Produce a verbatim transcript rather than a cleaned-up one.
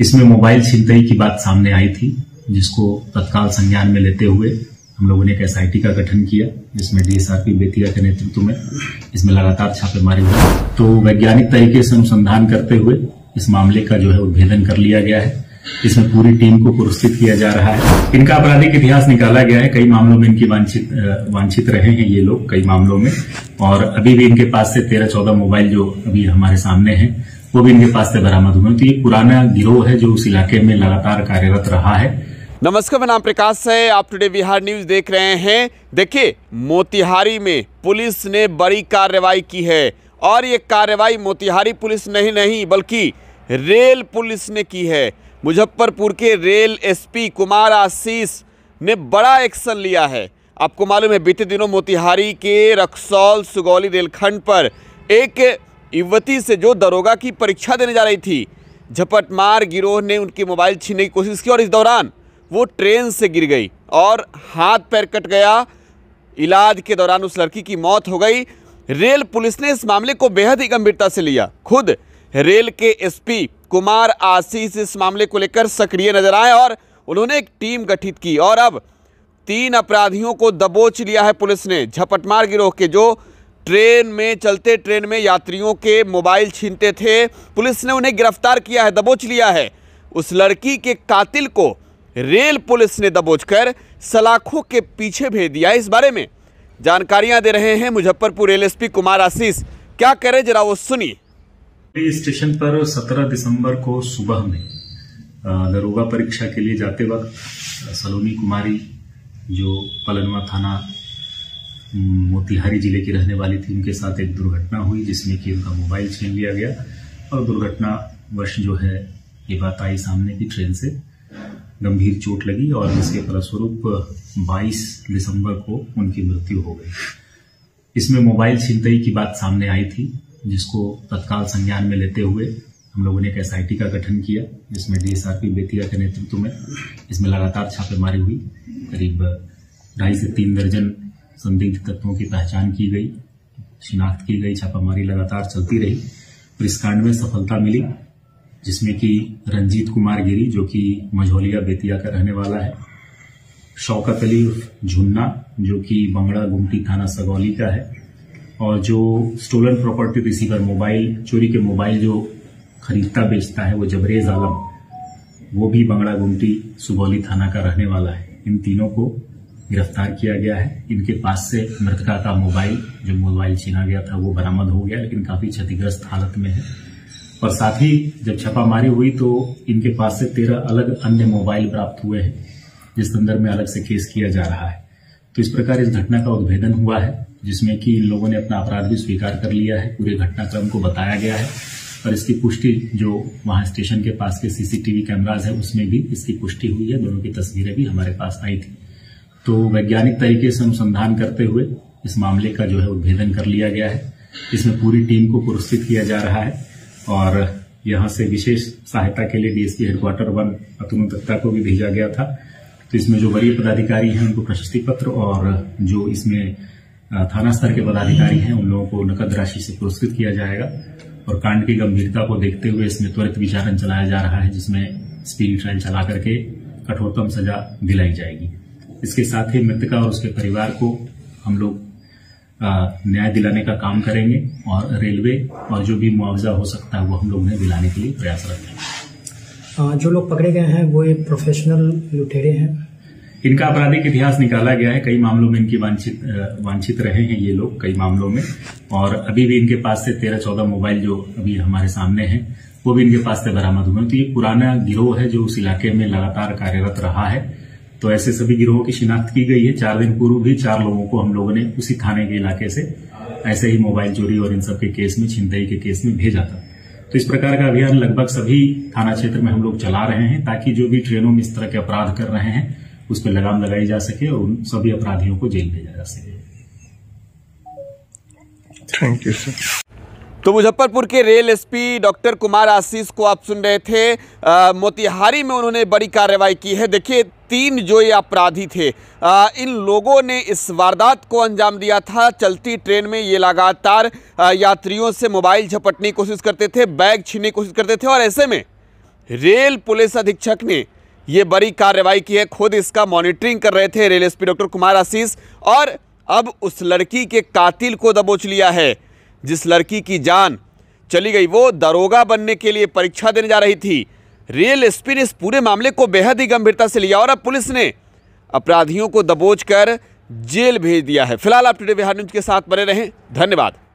इसमें मोबाइल छिनतई की बात सामने आई थी, जिसको तत्काल संज्ञान में लेते हुए हम लोगों ने एक एसआईटी का गठन किया, जिसमें डीएसआरपी बेतिया के नेतृत्व में इसमें लगातार छापेमारी हुई। तो वैज्ञानिक तरीके से अनुसंधान करते हुए इस मामले का जो है उद्भेदन कर लिया गया है। इसमें पूरी टीम को पुरस्कृत किया जा रहा है। इनका आपराधिक इतिहास निकाला गया है। कई मामलों में इनकी वांछित वांछित रहे हैं ये लोग, कई मामलों में, और अभी भी इनके पास से तेरह चौदह मोबाइल जो अभी हमारे सामने हैं वो भी इनके पास से बरामद हुए। तो ये पुराना गिरोह है जो उस इलाके में लगातार कार्यरत रहा है। नमस्कार, मेरा नाम प्रकाश है। आप टुडे बिहार न्यूज देख रहे हैं। देखिए, मोतिहारी में पुलिस ने बड़ी कार्रवाई की है, और ये कार्रवाई मोतिहारी पुलिस नहीं नहीं बल्कि रेल पुलिस ने की है। मुजफ्फरपुर के रेल एसपी कुमार आशीष ने बड़ा एक्शन लिया है। आपको मालूम है, बीते दिनों मोतिहारी के रक्सौल सुगौली रेलखंड पर एक युवती से जो दरोगा की परीक्षा देने जा रही थी, झपटमार गिरोह ने उनकी मोबाइल छीनने की कोशिश की और इस दौरान वो ट्रेन से गिर गई और हाथ पैर कट गया। इलाज के दौरान उस लड़की की मौत हो गई। रेल पुलिस ने इस मामले को बेहद ही गंभीरता से लिया। खुद रेल के एसपी कुमार आशीष इस मामले को लेकर सक्रिय नजर आए और उन्होंने एक टीम गठित की और अब तीन अपराधियों को दबोच लिया है पुलिस ने। झपटमार गिरोह के जो ट्रेन में चलते ट्रेन में यात्रियों के मोबाइल छीनते थे, पुलिस ने उन्हें गिरफ्तार किया है, दबोच लिया है। उस लड़की के कातिल को रेल पुलिस ने दबोचकर सलाखों के पीछे भेज दिया। इस बारे में जानकारियां दे रहे हैं मुजफ्फरपुर रेल एसपी कुमार आशीष। क्या करे जरा वो सुनिए। स्टेशन पर सत्रह दिसंबर को सुबह में दरोगा परीक्षा के लिए जाते वक्त सलोनी कुमारी, जो पलनवा थाना मोतिहारी जिले की रहने वाली थी, उनके साथ एक दुर्घटना हुई जिसमें कि उनका मोबाइल छीन लिया गया और दुर्घटनावश जो है ये बात आई सामने की ट्रेन से गंभीर चोट लगी और इसके फलस्वरूप बाईस दिसंबर को उनकी मृत्यु हो गई। इसमें मोबाइल छिनतई की बात सामने आई थी, जिसको तत्काल संज्ञान में लेते हुए हम लोगों ने एक एसआईटी का गठन किया, जिसमें डीएसआरपी बेतिया के नेतृत्व में इसमें लगातार छापेमारी हुई। करीब ढाई से तीन दर्जन संदिग्ध तत्वों की पहचान की गई, शिनाख्त की गई, छापामारी लगातार चलती रही और इस कांड में सफलता मिली, जिसमें कि रंजीत कुमार गिरी, जो कि मझौलिया बेतिया का रहने वाला है, शौकत अली झुन्ना, जो कि बंगड़ा गुमटी थाना सगौली का है, और जो स्टोलन प्रॉपर्टी रिसीवर, मोबाइल चोरी के मोबाइल जो खरीदता बेचता है, वो जबरेज आलम, वो भी बंगड़ा गुमटी सुगौली थाना का रहने वाला है। इन तीनों को गिरफ्तार किया गया है। इनके पास से मृतका का मोबाइल, जो मोबाइल छीना गया था, वो बरामद हो गया, लेकिन काफी क्षतिग्रस्त हालत में है। और साथ ही जब छापामारी हुई तो इनके पास से तेरह अलग अन्य मोबाइल प्राप्त हुए हैं, जिस संदर्भ में अलग से केस किया जा रहा है। तो इस प्रकार इस घटना का उद्भेदन हुआ है, जिसमें कि इन लोगों ने अपना अपराध भी स्वीकार कर लिया है। पूरे घटनाक्रम को बताया गया है और इसकी पुष्टि जो वहां स्टेशन के पास के सीसीटीवी कैमराज है उसमें भी इसकी पुष्टि हुई है। दोनों की तस्वीरें भी हमारे पास आई थी। तो वैज्ञानिक तरीके से अनुसंधान करते हुए इस मामले का जो है उद्भेदन कर लिया गया है। इसमें पूरी टीम को पुरस्कृत किया जा रहा है और यहां से विशेष सहायता के लिए DSP headquarter one Atul Dutta को भी भेजा गया था। तो इसमें जो वरीय पदाधिकारी हैं उनको प्रशस्ति पत्र और जो इसमें थाना स्तर के पदाधिकारी हैं उन लोगों को नकद राशि से पुरस्कृत किया जाएगा। और कांड की गंभीरता को देखते हुए इसमें त्वरित विचारण चलाया जा रहा है, जिसमें स्पीडी ट्रायल चला करके कठोरतम सजा दिलाई जाएगी। इसके साथ ही मृतका और उसके परिवार को हम लोग न्याय दिलाने का काम करेंगे और रेलवे और जो भी मुआवजा हो सकता है वो हम लोग उन्हें दिलाने के लिए प्रयासरत हैं। जो लोग पकड़े गए हैं वो एक प्रोफेशनल लुटेरे हैं। इनका आपराधिक इतिहास निकाला गया है। कई मामलों में इनकी वांछित वांछित रहे हैं ये लोग, कई मामलों में, और अभी भी इनके पास से तेरह चौदह मोबाइल जो अभी हमारे सामने हैं वो भी इनके पास से बरामद हुए। तो ये पुराना गिरोह है जो उस इलाके में लगातार कार्यरत रहा है। तो ऐसे सभी गिरोहों की शिनाख्त की गई है। चार दिन पूर्व भी चार लोगों को हम लोगों ने उसी थाने के इलाके से ऐसे ही मोबाइल चोरी और इन सब के केस में, छिनतई के केस में भेजा था। तो इस प्रकार का अभियान लगभग सभी थाना क्षेत्र में हम लोग चला रहे हैं, ताकि जो भी ट्रेनों में इस तरह के अपराध कर रहे हैं उस पर लगाम लगाई जा सके और उन सभी अपराधियों को जेल भेजा जा सके। Thank you sir. तो मुजफ्फरपुर के rail SP doctor Kumar Ashish को आप सुन रहे थे। आ, मोतिहारी में उन्होंने बड़ी कार्रवाई की है। देखिए, तीन जो ये अपराधी थे, आ, इन लोगों ने इस वारदात को अंजाम दिया था। चलती ट्रेन में ये लगातार यात्रियों से मोबाइल झपटने की कोशिश करते थे, बैग छीनने की कोशिश करते थे और ऐसे में रेल पुलिस अधीक्षक ने ये बड़ी कार्रवाई की है। खुद इसका मॉनिटरिंग कर रहे थे rail SP doctor Kumar Ashish, और अब उस लड़की के कातिल को दबोच लिया है। जिस लड़की की जान चली गई वो दरोगा बनने के लिए परीक्षा देने जा रही थी। रेल एसपी ने इस पूरे मामले को बेहद ही गंभीरता से लिया और अब पुलिस ने अपराधियों को दबोच कर जेल भेज दिया है। फिलहाल आप टुडे बिहार न्यूज के साथ बने रहें। धन्यवाद।